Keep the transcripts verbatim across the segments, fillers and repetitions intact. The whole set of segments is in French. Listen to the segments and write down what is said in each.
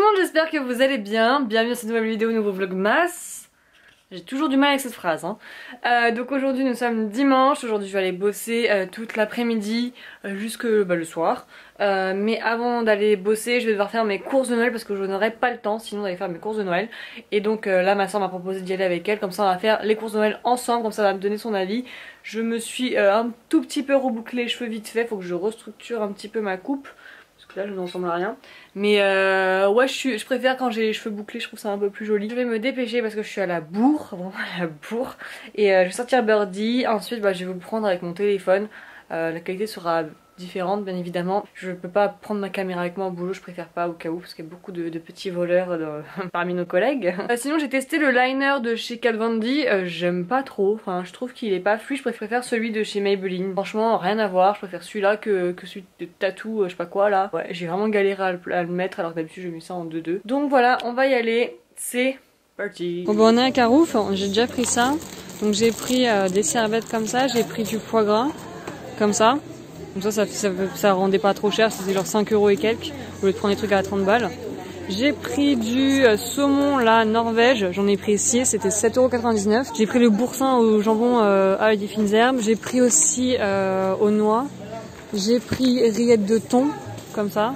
monde, j'espère que vous allez bien. Bienvenue dans cette nouvelle vidéo, nouveau vlogmas. J'ai toujours du mal avec cette phrase hein. euh, Donc aujourd'hui nous sommes dimanche. Aujourd'hui je vais aller bosser euh, toute l'après-midi euh, jusque bah, le soir euh, mais avant d'aller bosser je vais devoir faire mes courses de Noël parce que je n'aurai pas le temps sinon d'aller faire mes courses de Noël. Et donc euh, là ma soeur m'a proposé d'y aller avec elle. Comme ça on va faire les courses de Noël ensemble. Comme ça elle va me donner son avis. Je me suis euh, un tout petit peu rebouclé les cheveux vite fait. Faut que je restructure un petit peu ma coupe. Là je ne ressemble à rien. Mais euh, ouais je, suis, je préfère quand j'ai les cheveux bouclés, je trouve ça un peu plus joli. Je vais me dépêcher parce que je suis à la bourre, vraiment à la bourre. Et euh, je vais sortir Birdie, ensuite bah, je vais vous le prendre avec mon téléphone. euh, La qualité sera différente bien évidemment. Je peux pas prendre ma caméra avec moi au boulot, je préfère pas au cas où parce qu'il y a beaucoup de, de petits voleurs de, parmi nos collègues. euh, Sinon j'ai testé le liner de chez Kat Von D, euh, j'aime pas trop, enfin je trouve qu'il est pas fluide, je préfère celui de chez Maybelline. Franchement rien à voir, je préfère celui-là que, que celui de Tattoo, euh, je sais pas quoi là. Ouais j'ai vraiment galéré à le, à le mettre alors que d'habitude j'ai mis ça en deux deux. Donc voilà on va y aller, c'est parti. Bon bah on est à Carouf, j'ai déjà pris ça. Donc j'ai pris euh, des serviettes comme ça, j'ai pris du foie gras comme ça. Comme ça, ça, ça, ça rendait pas trop cher, c'était genre cinq euros et quelques, au lieu de prendre des trucs à trente balles. J'ai pris du euh, saumon, là, Norvège, j'en ai pris six, c'était sept euros quatre-vingt-dix-neuf. J'ai pris le boursin au jambon euh, à des fines herbes. J'ai pris aussi euh, aux noix. J'ai pris rillettes de thon, comme ça.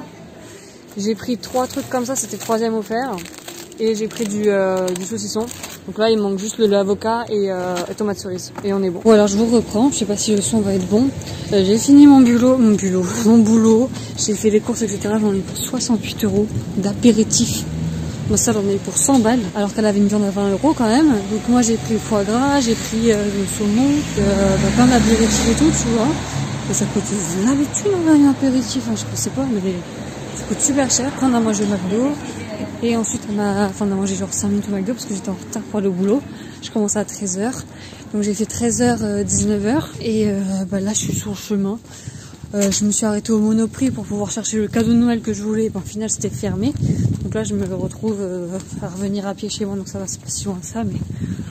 J'ai pris trois trucs comme ça, c'était troisième offert. Et j'ai pris du, euh, du saucisson. Donc là il manque juste l'avocat et, euh, et tomate cerise. Et on est bon. Bon alors je vous reprends, je sais pas si le son va être bon. Euh, j'ai fini mon boulot, mon boulot, mon boulot. J'ai fait les courses et cetera. J'en ai pour soixante-huit euros d'apéritif. Moi ça j'en ai eu pour cent balles. Alors qu'elle avait une viande à vingt euros quand même. Donc moi j'ai pris le foie gras, j'ai pris euh, le saumon, euh, bah, plein d'apéritifs et tout tu vois. Et ça coûte la thune un apéritif, hein, je sais pas mais ça coûte super cher. Après on a mangé au McDo. Et ensuite on a, enfin, on a mangé genre cinq minutes au McDo parce que j'étais en retard pour aller au boulot. Je commençais à treize heures. Donc j'ai fait treize heures, dix-neuf heures. Et euh, bah là je suis sur le chemin. Euh, je me suis arrêtée au Monoprix pour pouvoir chercher le cadeau de Noël que je voulais. Bon, au final c'était fermé. Donc là je me retrouve euh, à revenir à pied chez moi. Donc ça va, c'est pas si loin que ça mais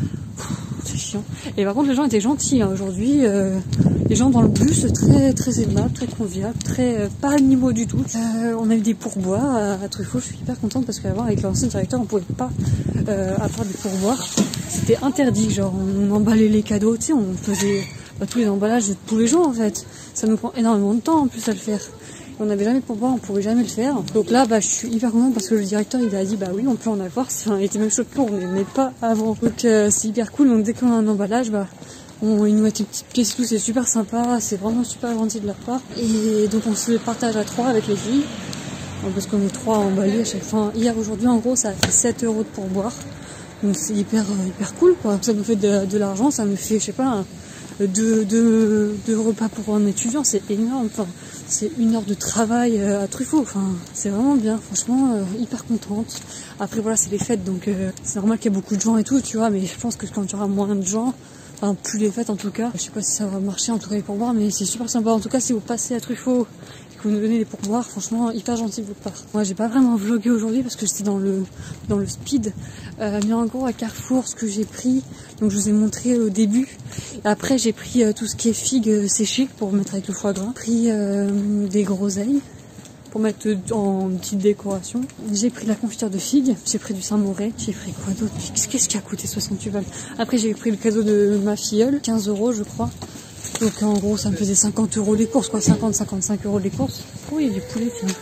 c'est chiant. Et par contre les gens étaient gentils hein, aujourd'hui. Euh, les gens dans le bus très très aimables, très conviables, très euh, pas animaux du tout. Euh, on a eu des pourboires à, à Truffaut. Je suis hyper contente parce qu'avant avec l'ancien directeur on pouvait pas euh, avoir des pourboires. C'était interdit. Genre on emballait les cadeaux, tu sais, on faisait bah, tous les emballages de tous les jours en fait. Ça nous prend énormément de temps en plus à le faire. On n'avait jamais de pourboire, on pouvait jamais le faire. Donc là, bah, je suis hyper contente parce que le directeur il a dit bah oui, on peut en avoir. Enfin, il était même choqué, on n'aimait pas avant. Donc euh, c'est hyper cool. Donc dès qu'on a un emballage, bah on, ils nous mettent une petite pièce et tout, c'est super sympa, c'est vraiment super gentil de leur part. Et donc on se le partage à trois avec les filles. Parce qu'on est trois à emballer à chaque fois. Hier, aujourd'hui, en gros, ça a fait sept euros de pourboire. Donc c'est hyper, hyper cool quoi. Ça me fait de, de l'argent, ça me fait, je sais pas, un, deux, deux, deux repas pour un étudiant, c'est énorme. Enfin, c'est une heure de travail à Truffaut. Enfin, c'est vraiment bien. Franchement, euh, hyper contente. Après voilà, c'est les fêtes, donc euh, c'est normal qu'il y ait beaucoup de gens et tout, tu vois. Mais je pense que quand il y aura moins de gens, enfin plus les fêtes en tout cas, je sais pas si ça va marcher en tout cas les pourboires, mais c'est super sympa. En tout cas, si vous passez à Truffaut et que vous nous donnez des pourboires, franchement hyper gentil de votre part. Moi, j'ai pas vraiment vlogué aujourd'hui parce que j'étais dans le dans le speed. Euh, mais en gros à Carrefour, ce que j'ai pris, donc je vous ai montré au début. Et après j'ai pris euh, tout ce qui est figues euh, séchées pour mettre avec le foie gras. J'ai pris euh, des groseilles pour mettre en petite décoration. J'ai pris de la confiture de figues, j'ai pris du Saint-Moré, j'ai pris quoi d'autre? Qu'est-ce qui a coûté soixante-huit balles? Après j'ai pris le cadeau de ma filleule, quinze euros je crois. Donc en gros ça me faisait cinquante euros les courses, quoi, cinquante à cinquante-cinq euros les courses. Oh il y a du poulet tiens.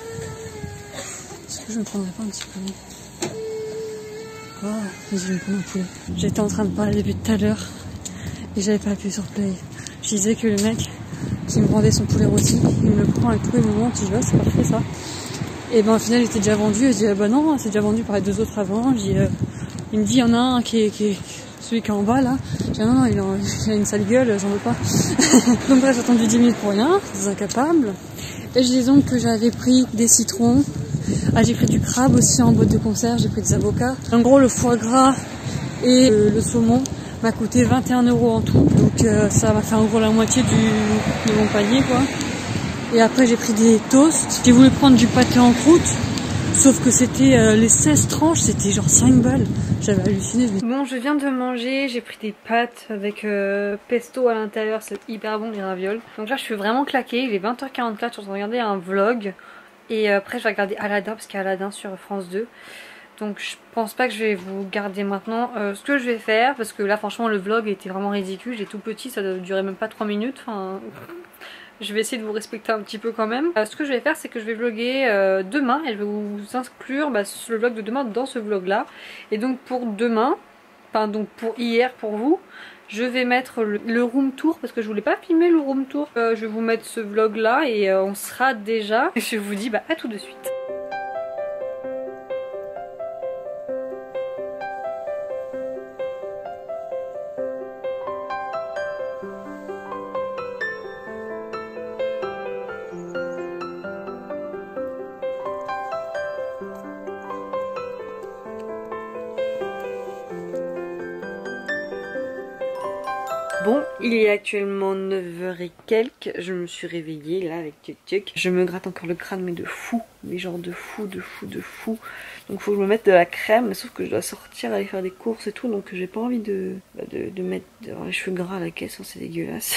Est-ce que je ne prendrais pas un petit poulet? Oh, je vais me prendre un poulet. J'étais en train de parler depuis tout à l'heure et j'avais pas appuyé sur play. Je disais que le mec qui me vendait son poulet rôti, il me le prend avec tout et me monte, je dis ah, c'est parfait ça. Et ben au final il était déjà vendu, et je dis ah, bah non c'est déjà vendu par les deux autres avant. Je dis, euh, il me dit il y en a un qui est, qui est celui qui est en bas là. Je dis non non il a, il a une sale gueule, j'en veux pas. Donc bref j'ai attendu dix minutes pour rien, des incapables. Et je dis donc que j'avais pris des citrons. Ah, j'ai pris du crabe aussi en boîte de conserve, j'ai pris des avocats. En gros le foie gras et euh, le saumon m'a coûté vingt et un euros en tout. Donc euh, ça va faire en gros la moitié du, de mon panier quoi. Et après j'ai pris des toasts. J'ai voulu prendre du pâté en croûte. Sauf que c'était euh, les seize tranches, c'était genre cinq balles. J'avais halluciné. Bon, je viens de manger, j'ai pris des pâtes avec euh, pesto à l'intérieur, c'est hyper bon les ravioles. Donc là je suis vraiment claquée, il est vingt heures quarante-quatre, je suis en train de regarder un vlog. Et après je vais regarder Aladdin parce qu'il y a Aladdin sur France deux. Donc je pense pas que je vais vous garder maintenant. Euh, ce que je vais faire, parce que là franchement le vlog était vraiment ridicule, j'ai tout petit, ça durait même pas trois minutes. Enfin, je vais essayer de vous respecter un petit peu quand même. Euh, ce que je vais faire, c'est que je vais vlogger euh, demain et je vais vous inclure bah, le vlog de demain dans ce vlog là. Et donc pour demain, enfin donc pour hier pour vous, je vais mettre le, le room tour parce que je voulais pas filmer le room tour. Euh, je vais vous mettre ce vlog là et euh, on sera déjà. Et je vous dis bah à tout de suite. Bon, il est actuellement neuf heures et quelques, je me suis réveillée là avec Tuk Tuk. Je me gratte encore le crâne mais de fou, mais genre de fou, de fou, de fou. Donc faut que je me mette de la crème, sauf que je dois sortir, aller faire des courses et tout, donc j'ai pas envie de, bah de, de mettre d'avoir les cheveux gras à la caisse, c'est dégueulasse.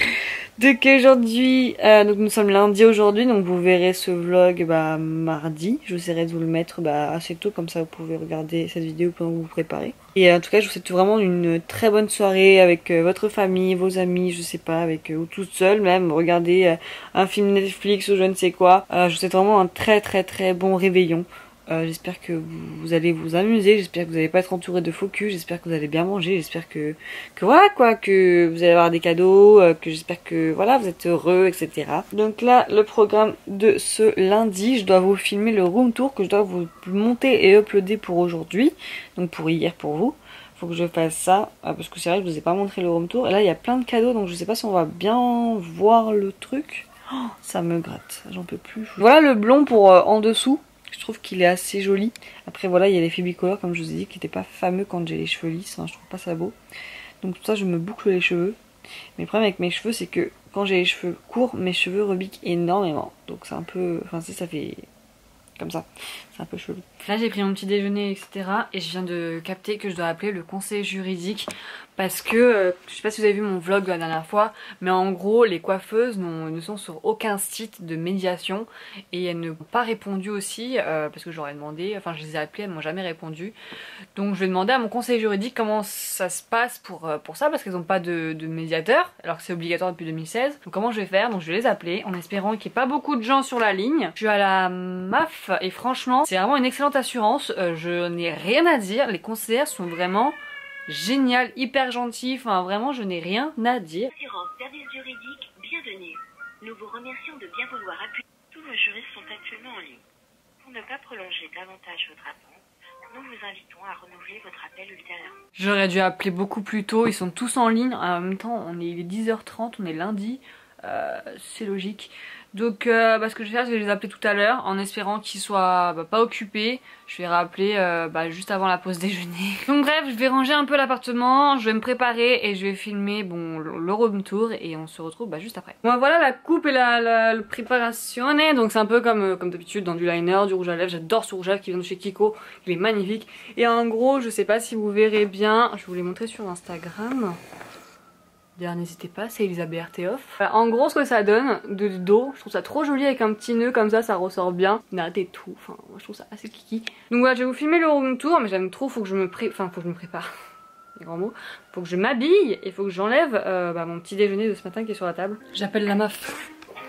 Donc aujourd'hui, euh, donc nous sommes lundi aujourd'hui, donc vous verrez ce vlog bah, mardi. J'essaierai de vous le mettre bah, assez tôt, comme ça vous pouvez regarder cette vidéo pendant que vous vous préparez. Et en tout cas, je vous souhaite vraiment une très bonne soirée avec euh, votre famille, vos amis, je sais pas, avec euh, ou toute seule même. Regardez euh, un film Netflix ou je ne sais quoi. Euh, je vous souhaite vraiment un très très très bon réveillon. Euh, j'espère que vous, vous allez vous amuser, j'espère que vous n'allez pas être entouré de faux culs, j'espère que vous allez bien manger, j'espère que, que voilà quoi, que vous allez avoir des cadeaux, euh, que j'espère que voilà, vous êtes heureux, et cetera. Donc là, le programme de ce lundi, je dois vous filmer le room tour que je dois vous monter et uploader pour aujourd'hui, donc pour hier pour vous. Faut que je fasse ça, euh, parce que c'est vrai que je vous ai pas montré le room tour, et là il y a plein de cadeaux, donc je sais pas si on va bien voir le truc. Oh, ça me gratte, j'en peux plus. Voilà le blond pour euh, en dessous. Je trouve qu'il est assez joli. Après voilà, il y a l'effet bicolore comme je vous ai dit qui n'était pas fameux quand j'ai les cheveux lisses, hein, je trouve pas ça beau. Donc tout ça je me boucle les cheveux. Mais le problème avec mes cheveux c'est que quand j'ai les cheveux courts, mes cheveux rebiquent énormément. Donc c'est un peu, enfin si ça fait comme ça, c'est un peu chelou. Là j'ai pris mon petit déjeuner et cetera. Et je viens de capter que je dois appeler le conseil juridique. Parce que, euh, je sais pas si vous avez vu mon vlog la dernière fois, mais en gros les coiffeuses ne sont sur aucun site de médiation. Et elles ne m'ont pas répondu aussi, euh, parce que j'aurais demandé, enfin je les ai appelées, elles m'ont jamais répondu. Donc je vais demander à mon conseil juridique comment ça se passe pour, euh, pour ça, parce qu'elles n'ont pas de, de médiateur, alors que c'est obligatoire depuis deux mille seize. Donc comment je vais faire? Donc je vais les appeler, en espérant qu'il n'y ait pas beaucoup de gens sur la ligne. Je suis à la M A F, et franchement c'est vraiment une excellente assurance, euh, je n'ai rien à dire, les conseillères sont vraiment géniales, hyper gentilles, enfin vraiment je n'ai rien à dire. Assurance service juridique, bienvenue. Nous vous remercions de bien vouloir appuyer. Tous nos juristes sont actuellement en ligne. Pour ne pas prolonger davantage votre attente, nous vous invitons à renouveler votre appel ultérieurement. J'aurais dû appeler beaucoup plus tôt, ils sont tous en ligne, en même temps on est, il est dix heures trente, on est lundi, euh, c'est logique. Donc euh, bah, ce que je vais faire, je vais les appeler tout à l'heure en espérant qu'ils soient bah, pas occupés. Je vais rappeler euh, bah, juste avant la pause déjeuner. Donc bref, je vais ranger un peu l'appartement, je vais me préparer et je vais filmer bon, le room tour et on se retrouve bah, juste après. Bon voilà la coupe et la, la, la préparation. Donc c'est un peu comme, euh, comme d'habitude dans du liner, du rouge à lèvres. J'adore ce rouge à lèvres qui vient de chez Kiko, il est magnifique. Et en gros, je sais pas si vous verrez bien, je vais vous les montrer sur Instagram. D'ailleurs n'hésitez pas, c'est Elisabeth Arteoff. En gros ce que ça donne de dos, je trouve ça trop joli avec un petit nœud comme ça, ça ressort bien. Natte et tout, enfin moi je trouve ça assez kiki. Donc voilà, je vais vous filmer le room tour, mais j'aime trop, faut que je me pré... enfin faut que je me prépare. Les grands mots. Faut que je m'habille et faut que j'enlève euh, bah, mon petit déjeuner de ce matin qui est sur la table. J'appelle la meuf.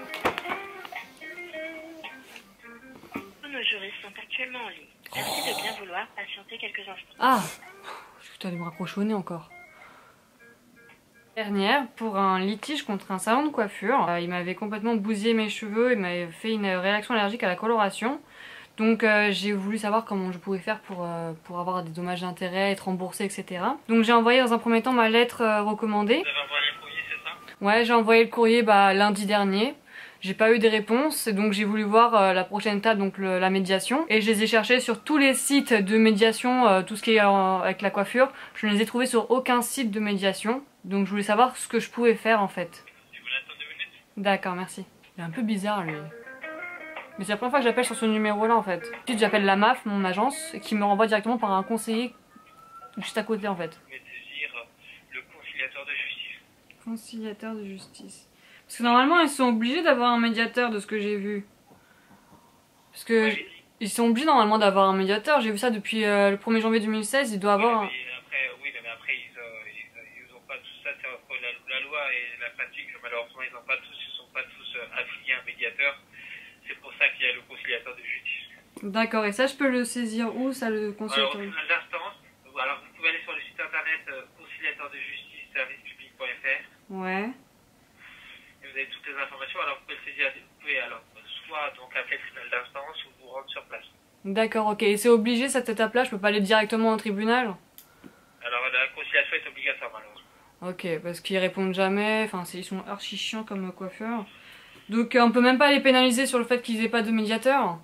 Tous nos juristes sont actuellement en ligne. Merci de bien vouloir patienter quelques instants. Ah, je suis allée me raccrochonner encore. Dernière pour un litige contre un salon de coiffure. Euh, il m'avait complètement bousillé mes cheveux, il m'avait fait une réaction allergique à la coloration. Donc euh, j'ai voulu savoir comment je pouvais faire pour, euh, pour avoir des dommages d'intérêt, être remboursée, et cetera. Donc j'ai envoyé dans un premier temps ma lettre euh, recommandée. Vous avez envoyé le courrier, c'est ça? Ouais, j'ai envoyé le courrier bah, lundi dernier. J'ai pas eu des réponses, donc j'ai voulu voir euh, la prochaine étape, donc le, la médiation. Et je les ai cherchés sur tous les sites de médiation, euh, tout ce qui est euh, avec la coiffure. Je ne les ai trouvés sur aucun site de médiation. Donc je voulais savoir ce que je pouvais faire en fait. Tu voulais attendre deux minutes? D'accord, merci. Il est un peu bizarre lui. Mais c'est la première fois que j'appelle sur ce numéro là en fait. Ensuite j'appelle la M A F, mon agence, qui me renvoie directement par un conseiller juste à côté en fait. Mais saisir le conciliateur de justice. Conciliateur de justice. Parce que normalement ils sont obligés d'avoir un médiateur de ce que j'ai vu. Parce que Ouais, ils sont obligés normalement d'avoir un médiateur. J'ai vu ça depuis euh, le premier janvier deux mille seize. Il doit avoir. oui, mais après, oui, mais après, ils, euh, ils, ils ont pas tout ça, c'est entre la, la loi et la pratique. Malheureusement, ils ont pas tous, ils sont pas tous euh, affiliés à un médiateur. C'est pour ça qu'il y a le conciliateur de justice. D'accord, et ça, je peux le saisir où, ça, le Alors, conciliateur? au tribunal d'instance, alors vous pouvez aller sur le site internet euh, conciliateur de justice service public point F R. Ouais. Et vous avez toutes les informations. Alors, vous pouvez le saisir, vous pouvez alors soit donc appeler le tribunal d'instance ou vous rendre sur place. D'accord, ok. Et c'est obligé cette étape-là? Je peux pas aller directement au tribunal? Alors, la conciliation est obligatoire, malheureusement. Ok, parce qu'ils répondent jamais. Enfin, ils sont archi chiants comme coiffeurs. Donc, euh, on peut même pas les pénaliser sur le fait qu'ils aient pas de médiateur?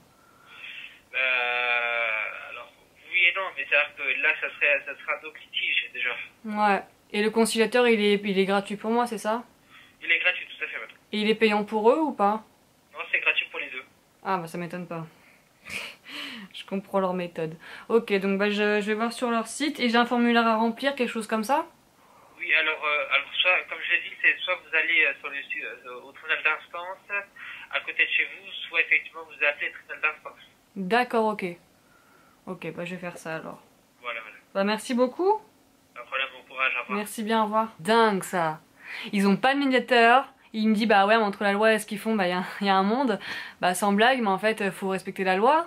Euh, alors, oui et non, mais c'est-à-dire que là, ça, serait, ça sera donc litige, déjà. Ouais. Et le conciliateur, il est, il est gratuit pour moi, c'est ça? Il est gratuit, tout à fait, madame. Et il est payant pour eux ou pas? Non, c'est gratuit pour les deux. Ah, bah ça m'étonne pas. Je comprends leur méthode. Ok, donc bah, je, je vais voir sur leur site. Et j'ai un formulaire à remplir, quelque chose comme ça? Oui, alors, euh, alors soit, comme je l'ai dit, c'est soit vous allez euh, sur le, euh, au tribunal d'instance, à côté de chez vous, soit effectivement vous appelez le tribunal d'instance. D'accord, ok. Ok, bah je vais faire ça alors. Voilà, voilà. Bah merci beaucoup. Pas de problème, bon courage, au revoir. Merci bien, au revoir. Dingue ça. Ils ont pas de médiateur. Il me dit bah ouais, mais entre la loi et ce qu'ils font, bah il y, y a un monde. Bah sans blague, mais en fait faut respecter la loi.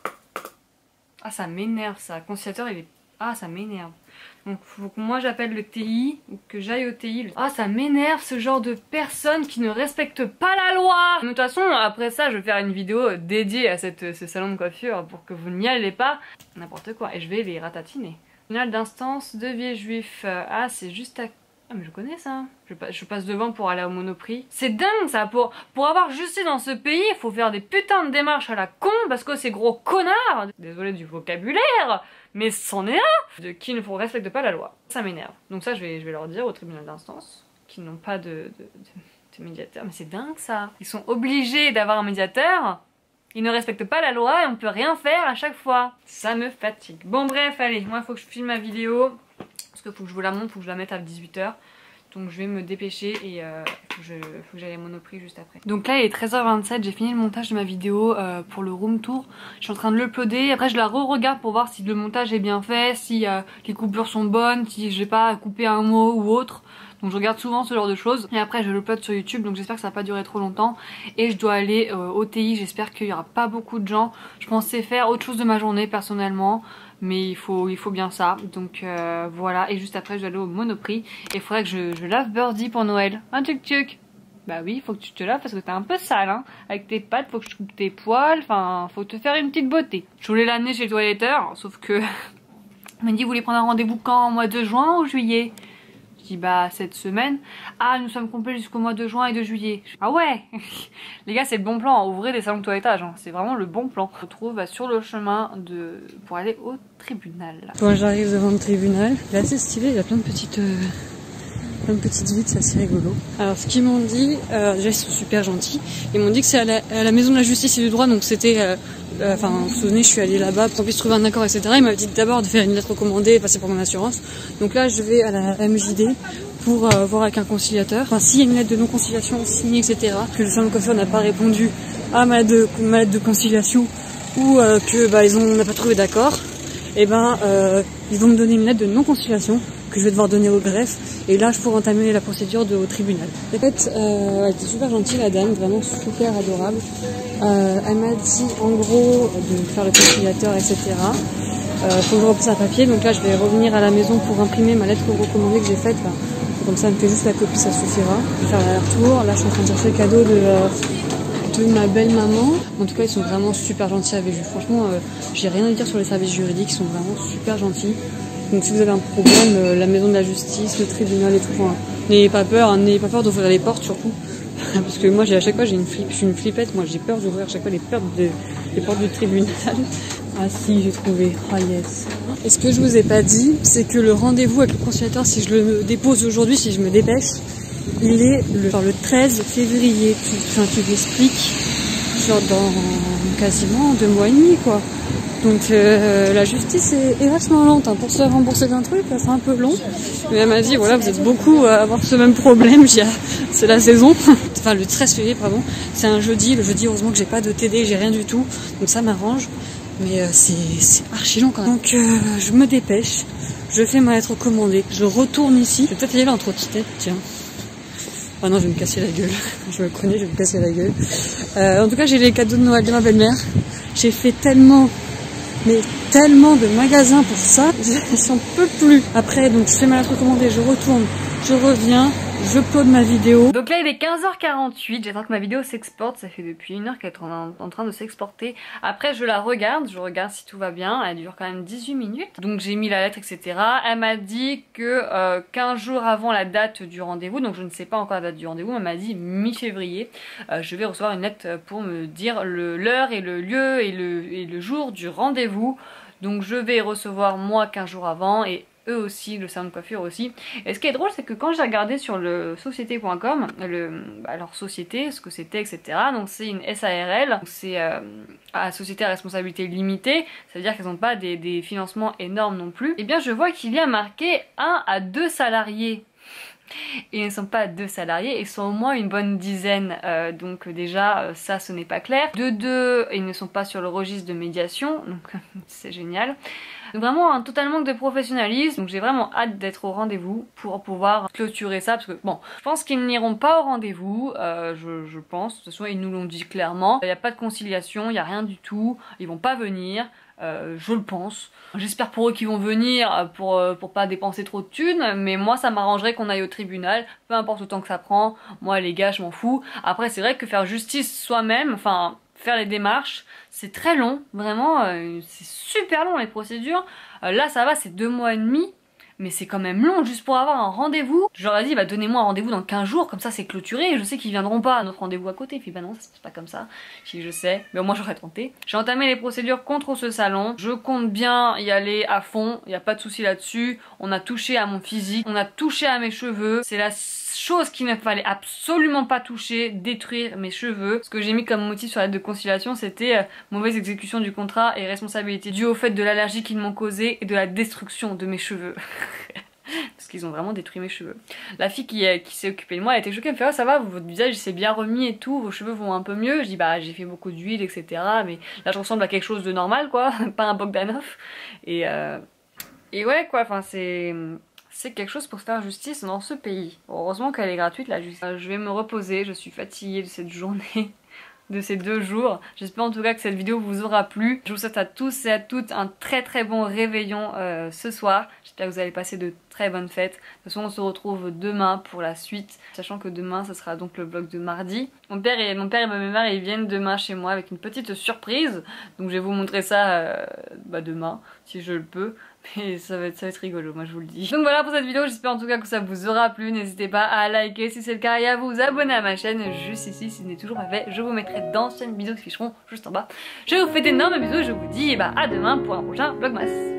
Ah ça m'énerve ça. Le conciliateur il est... Ah ça m'énerve. Donc faut que moi j'appelle le T I ou que j'aille au T I. Ah ça m'énerve ce genre de personnes qui ne respectent pas la loi. De toute façon après ça je vais faire une vidéo dédiée à cette, ce salon de coiffure pour que vous n'y allez pas. N'importe quoi. Et je vais les ratatiner. Tribunal d'instance de Villejuif. Ah c'est juste à... Ah mais je connais ça. Je, je passe devant pour aller au Monoprix. C'est dingue ça. Pour, pour avoir justice dans ce pays, il faut faire des putains de démarches à la con parce que ces gros connards, désolé du vocabulaire, mais c'en est un, de qui ne respectent pas la loi. Ça m'énerve. Donc ça je vais, je vais leur dire au tribunal d'instance qu'ils n'ont pas de, de, de, de médiateur. Mais c'est dingue ça. Ils sont obligés d'avoir un médiateur. Ils ne respectent pas la loi et on peut rien faire à chaque fois. Ça me fatigue. Bon bref, allez, moi il faut que je filme ma vidéo. Parce qu'il faut que je vous la montre, il faut que je la mette à dix-huit heures. Donc je vais me dépêcher et euh, faut que je, faut que j'aille à Monoprix juste après. Donc là il est treize heures vingt-sept, j'ai fini le montage de ma vidéo euh, pour le room tour. Je suis en train de l'uploader, après je la re-regarde pour voir si le montage est bien fait, si euh, les coupures sont bonnes, si j'ai pas coupé un mot ou autre. Donc je regarde souvent ce genre de choses. Et après je l'upload sur YouTube, donc j'espère que ça va pas durer trop longtemps. Et je dois aller euh, au T I, j'espère qu'il y aura pas beaucoup de gens. Je pensais faire autre chose de ma journée personnellement. Mais il faut, il faut bien ça, donc euh, voilà. Et juste après je dois aller au Monoprix. Et il faudrait que je, je lave Birdie pour Noël. Un tuk tuk. Bah oui, il faut que tu te laves parce que t'es un peu sale hein. Avec tes pattes, faut que je coupe tes poils. Enfin, faut te faire une petite beauté. Je voulais l'amener chez le toiletteur, sauf que... Il m'a dit vous voulez prendre un rendez-vous quand? Au mois de juin ou juillet? Je dis bah cette semaine. Ah nous sommes complets jusqu'au mois de juin et de juillet. Ah ouais. Les gars c'est le bon plan, ouvrez des salons de toilettage hein. C'est vraiment le bon plan. On se retrouve bah, sur le chemin de pour aller au tribunal. Bon j'arrive devant le tribunal, il est assez stylé, il y a plein de petites euh, plein de petites vitres, c'est assez rigolo. Alors ce qu'ils m'ont dit, euh, déjà ils sont super gentils. Ils m'ont dit que c'est à, à la maison de la justice et du droit, donc c'était euh, Enfin, vous vous souvenez, je suis allée là-bas pour qu'on puisse trouver un accord, et cetera. Il m'avait dit d'abord de faire une lettre recommandée et passer pour mon assurance. Donc là, je vais à la M J D pour euh, voir avec un conciliateur. Enfin, s'il y a une lettre de non-conciliation signée, et cetera. Que le salon de coiffure n'a pas répondu à ma lettre de, ma lettre de conciliation ou euh, que bah ils ont on n'a pas trouvé d'accord. Et ben, euh, ils vont me donner une lettre de non-conciliation que je vais devoir donner au greffe. Et là, je pourrai entamer la procédure de, au tribunal. En fait, euh, elle était super gentille, la dame, vraiment super adorable. Euh, elle m'a dit, en gros, de faire le conciliateur, et cetera. Euh, faut que je remplisse un papier. Donc là, je vais revenir à la maison pour imprimer ma lettre recommandée que j'ai faite. Là. Comme ça, elle me fait juste la copie, ça suffira. Je vais faire l'aller-retour. Là, je suis en train de chercher le cadeau de... Euh, de ma belle maman. En tout cas ils sont vraiment super gentils avec Villejuif. Franchement euh, j'ai rien à dire sur les services juridiques, ils sont vraiment super gentils. Donc si vous avez un problème, euh, la maison de la justice, le tribunal et tout, enfin, n'ayez pas peur, hein, n'ayez pas peur d'ouvrir les portes surtout. Parce que moi j'ai à chaque fois j'ai une flip, je suis une flippette, moi j'ai peur d'ouvrir à chaque fois les portes, de, les portes du tribunal. Ah si, j'ai trouvé. Ah yes. Et ce que je vous ai pas dit, c'est que le rendez-vous avec le conciliateur, si je le dépose aujourd'hui, si je me dépêche, il est le, genre le treize février, tu, enfin, tu l'expliques, genre dans quasiment deux mois et demi quoi. Donc euh, la justice est, est vachement lente, hein. Pour se faire rembourser d'un truc, c'est un peu long. Mais elle m'a dit, voilà, vous êtes beaucoup à avoir ce même problème, c'est la saison. Enfin le treize février, pardon, c'est un jeudi. Le jeudi, heureusement que j'ai pas de T D, j'ai rien du tout. Donc ça m'arrange. Mais euh, c'est archi long quand même. Donc euh, je me dépêche, je fais ma lettre commandée, je retourne ici. Je vais peut-être y aller en trottinette, tiens. Oh non, je vais me casser la gueule. Je me connais, je vais me casser la gueule. Euh, en tout cas, j'ai les cadeaux de Noël de ma belle-mère. J'ai fait tellement, mais tellement de magasins pour ça. J'en peux plus. Après, donc, je fais ma lettre commandée, je retourne, je reviens, je upload ma vidéo. Donc là, il est quinze heures quarante-huit. J'attends que ma vidéo s'exporte. Ça fait depuis une heure qu'elle est en, en train de s'exporter. Après, je la regarde. Je regarde si tout va bien. Elle dure quand même dix-huit minutes. Donc, j'ai mis la lettre, et cetera. Elle m'a dit que euh, quinze jours avant la date du rendez-vous, donc je ne sais pas encore la date du rendez-vous, elle m'a dit mi-février, euh, je vais recevoir une lettre pour me dire l'heure et le lieu et le, et le jour du rendez-vous. Donc, je vais recevoir moi quinze jours avant et eux aussi, le salon de coiffure aussi. Et ce qui est drôle, c'est que quand j'ai regardé sur le société point com, le, bah, leur société, ce que c'était, et cetera. Donc c'est une S A R L, c'est euh, à société à responsabilité limitée, ça veut dire qu'elles n'ont pas des, des financements énormes non plus. Et bien je vois qu'il y a marqué un à deux salariés. Et ils ne sont pas deux salariés, ils sont au moins une bonne dizaine, euh, donc déjà euh, ça ce n'est pas clair. De deux, ils ne sont pas sur le registre de médiation, donc c'est génial. Donc vraiment un total manque de professionnalisme, donc j'ai vraiment hâte d'être au rendez-vous pour pouvoir clôturer ça, parce que bon, je pense qu'ils n'iront pas au rendez-vous, euh, je, je pense, de toute façon ils nous l'ont dit clairement, il n'y a pas de conciliation, il n'y a rien du tout, ils vont pas venir. Euh, je le pense. J'espère pour eux qu'ils vont venir pour, euh, pour pas dépenser trop de thunes, mais moi ça m'arrangerait qu'on aille au tribunal, peu importe le temps que ça prend, moi les gars je m'en fous. Après c'est vrai que faire justice soi-même, enfin faire les démarches, c'est très long, vraiment, euh, c'est super long les procédures. Euh, là ça va, c'est deux mois et demi. Mais c'est quand même long juste pour avoir un rendez-vous. Je leur ai dit bah donnez-moi un rendez-vous dans quinze jours, comme ça c'est clôturé et je sais qu'ils viendront pas à notre rendez-vous à côté. Puis bah non, ça se passe pas comme ça. Je dis je sais, mais au moins j'aurais tenté. J'ai entamé les procédures contre ce salon. Je compte bien y aller à fond, il y a pas de souci là-dessus. On a touché à mon physique, on a touché à mes cheveux. C'est la chose qu'il ne fallait absolument pas toucher, détruire mes cheveux. Ce que j'ai mis comme motif sur la lettre de conciliation, c'était euh, mauvaise exécution du contrat et responsabilité due au fait de l'allergie qu'ils m'ont causé et de la destruction de mes cheveux. Parce qu'ils ont vraiment détruit mes cheveux. La fille qui, euh, qui s'est occupée de moi, elle était choquée, elle me fait oh ça va, votre visage s'est bien remis et tout, vos cheveux vont un peu mieux. Je dis bah j'ai fait beaucoup d'huile etc, mais là je ressemble à quelque chose de normal quoi, pas un Bogdanov. Et, euh, et ouais quoi, enfin c'est... C'est quelque chose pour se faire justice dans ce pays. Heureusement qu'elle est gratuite la justice. Je vais me reposer, je suis fatiguée de cette journée, de ces deux jours. J'espère en tout cas que cette vidéo vous aura plu. Je vous souhaite à tous et à toutes un très très bon réveillon euh, ce soir. J'espère que vous allez passer de très bonnes fêtes. De toute façon on se retrouve demain pour la suite. Sachant que demain ce sera donc le vlog de mardi. Mon père et, mon père et ma mère ils viennent demain chez moi avec une petite surprise. Donc je vais vous montrer ça euh, bah demain si je le peux. Mais ça va, être, ça va être rigolo, moi je vous le dis. Donc voilà pour cette vidéo, j'espère en tout cas que ça vous aura plu. N'hésitez pas à liker si c'est le cas et à vous abonner à ma chaîne juste ici si ce n'est toujours pas fait. Je vous mettrai d'anciennes vidéos qui ficheront juste en bas. Je vous fais d'énormes bisous et je vous dis bah, à demain pour un prochain Vlogmas.